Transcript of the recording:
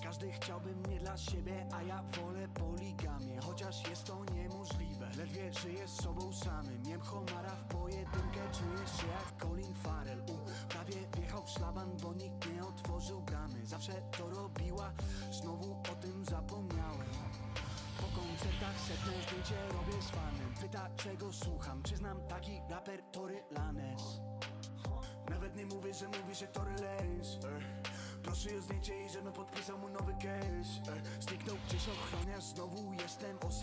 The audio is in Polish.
Każdy chciałby mnie dla siebie, a ja wolę poligamię. Chociaż jest to niemożliwe, ledwie żyję z sobą samym. Jem homara w pojedynkę, czuję się jak Colin Farrell. Prawie wjechał w szlaban, bo nikt nie otworzył bramy. Zawsze to robiła, znowu o tym zapomniałem. Po koncertach setne zdjęcie robię z fanem. Pyta, czego słucham, czy znam taki raper Tory Lanez. Nawet nie mówię, że Tory Lanez. Proszę o zdjęcie i żebym podpisał mój nowy case. Zniknął gdzieś ochroniarz, znowu jestem